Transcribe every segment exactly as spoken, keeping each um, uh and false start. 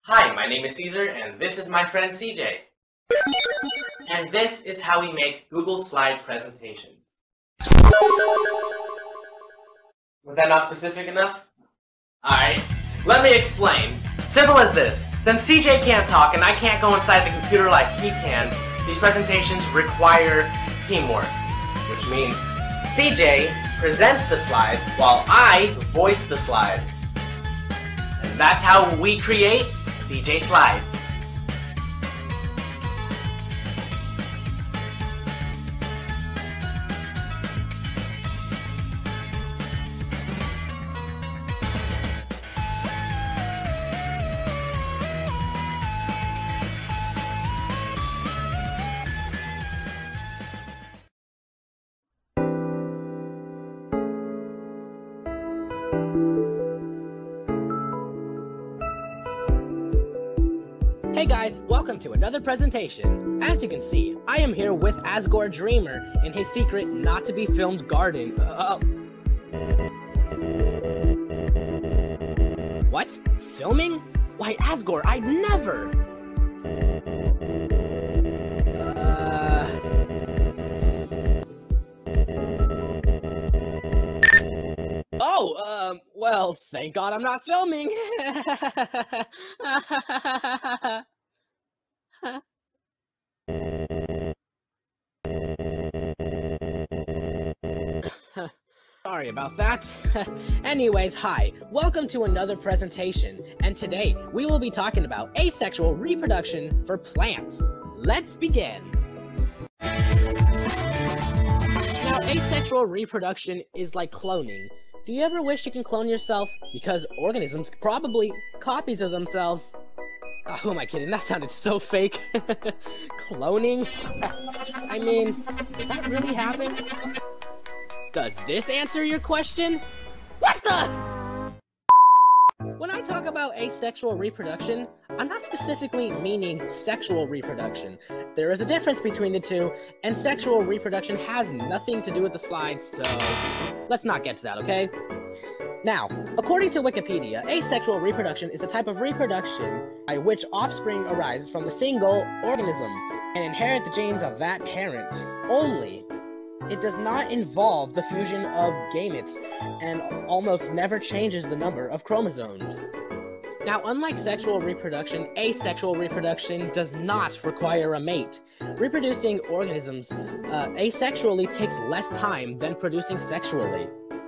Hi, my name is Caesar, and this is my friend C J. And this is how we make Google Slide presentations. Was that not specific enough? Alright, let me explain. Simple as this. Since C J can't talk and I can't go inside the computer like he can, these presentations require teamwork. Which means C J presents the slide while I voice the slide. And that's how we create C J Slides. Hey guys, welcome to another presentation. As you can see, I am here with Asgore Dreamer in his secret not to be filmed garden. Uh, what? Filming? Why, Asgore, I'd never! Uh... Oh, um, well, thank God I'm not filming! Sorry about that. Anyways, hi, welcome to another presentation, and today we will be talking about asexual reproduction for plants. Let's begin. Now, asexual reproduction is like cloning. Do you ever wish you can clone yourself? Because organisms probably copies of themselves. Oh, who am I kidding? That sounded so fake. Cloning? I mean, did that really happen? Does this answer your question? What the? When I talk about asexual reproduction, I'm not specifically meaning sexual reproduction. There is a difference between the two, and sexual reproduction has nothing to do with the slides, so let's not get to that, okay? Now, according to Wikipedia, asexual reproduction is a type of reproduction by which offspring arise from a single organism and inherit the genes of that parent only. It does not involve the fusion of gametes and almost never changes the number of chromosomes. Now, unlike sexual reproduction, asexual reproduction does not require a mate. Reproducing organisms uh, asexually takes less time than producing sexually.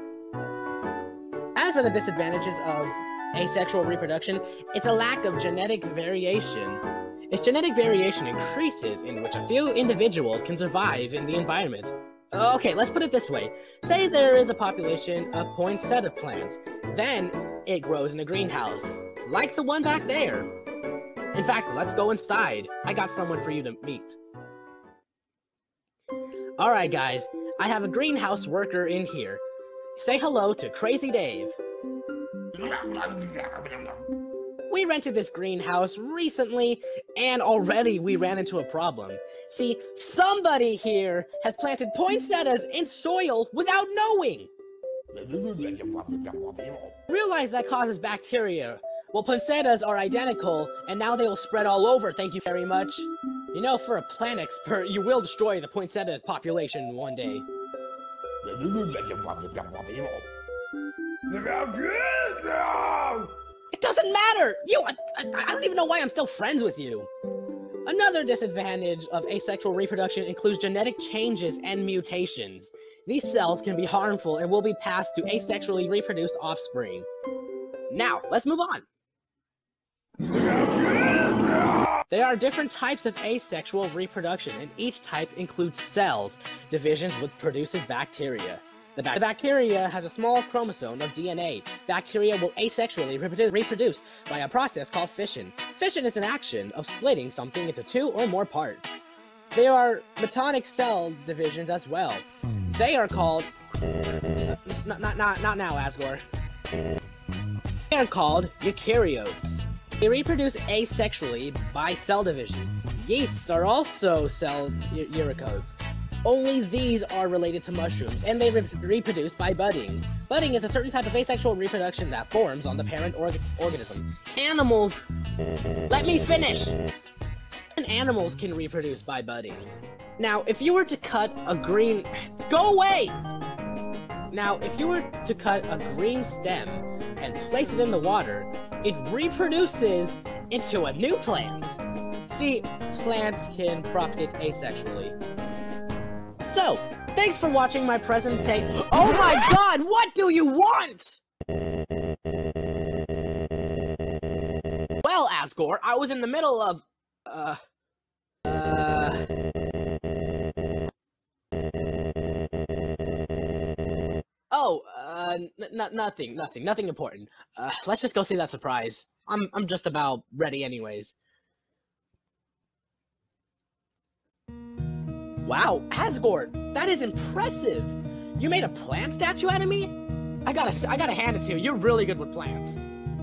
As for the disadvantages of asexual reproduction, it's a lack of genetic variation. Its genetic variation increases in which a few individuals can survive in the environment. Okay, let's put it this way. Say there is a population of poinsettia plants. Then it grows in a greenhouse, like the one back there. In fact, let's go inside. I got someone for you to meet. Alright guys, I have a greenhouse worker in here. Say hello to Crazy Dave. We rented this greenhouse recently, and already we ran into a problem. See, somebody here has planted poinsettias in soil without knowing! Realize that causes bacteria. Well, poinsettias are identical, and now they will spread all over, thank you very much. You know, for a plant expert, you will destroy the poinsettia population one day. It doesn't matter! You, I, I, I don't even know why I'm still friends with you. Another disadvantage of asexual reproduction includes genetic changes and mutations. These cells can be harmful and will be passed to asexually reproduced offspring. Now, let's move on. There are different types of asexual reproduction, and each type includes cells, divisions which produces bacteria. The, ba the bacteria has a small chromosome of D N A. Bacteria will asexually reprodu reproduce by a process called fission. Fission is an action of splitting something into two or more parts. There are mitotic cell divisions as well. They are called... Uh, not, not, not, not now, Asgore. They are called eukaryotes. They reproduce asexually by cell division. Yeasts are also cell eukaryotes. Only these are related to mushrooms, and they re reproduce by budding. Budding is a certain type of asexual reproduction that forms on the parent org organism. Animals Let me finish! And animals can reproduce by budding. Now, if you were to cut a green... Go away! Now, if you were to cut a green stem and place it in the water, it reproduces into a new plant. See, plants can propagate asexually. So, thanks for watching my presentation. Oh my god, what do you want? Well, Asgore, I was in the middle of... Uh... Uh... Oh, uh, n nothing, nothing, nothing important. Uh, let's just go see that surprise. I'm, I'm just about ready anyways. Wow, Asgore, that is impressive! You made a plant statue out of me? I gotta, I gotta hand it to you, you're really good with plants.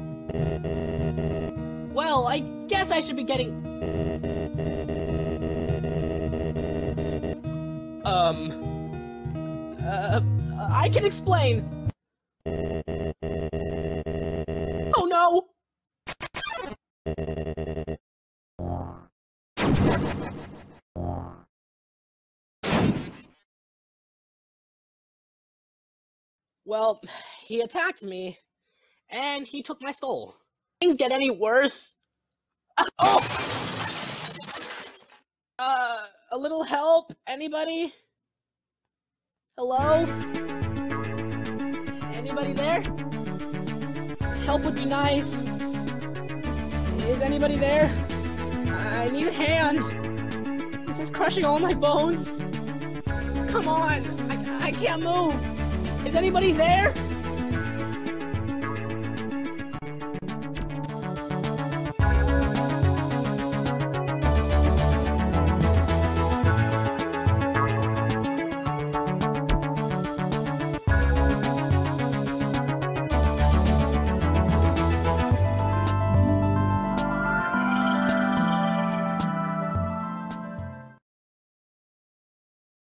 Well, I guess I should be getting... Um... Uh, I can explain! Oh no! Well, he attacked me, and he took my soul. Things get any worse? Oh! Uh, a little help? Anybody? Hello? Anybody there? Help would be nice. Is anybody there? I need a hand. This is crushing all my bones. Come on, I, I can't move. Is anybody there?